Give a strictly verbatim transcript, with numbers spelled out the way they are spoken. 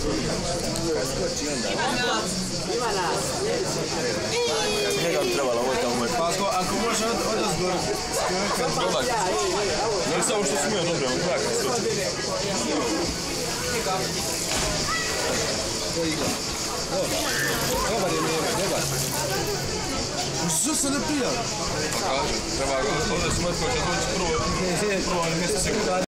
Ima nas. Njega bi trebalo ovo tamo moći. Pa ako može od nas gore skrenuti. Dobar. Ne samo što smije dobro, on krak. To igra. Dobar. Dobar je Meva, dobar. Što se ne pija? Pa kažem, treba ga. Ovdje su metko će doći prvo. Prvo mjesto sigurno.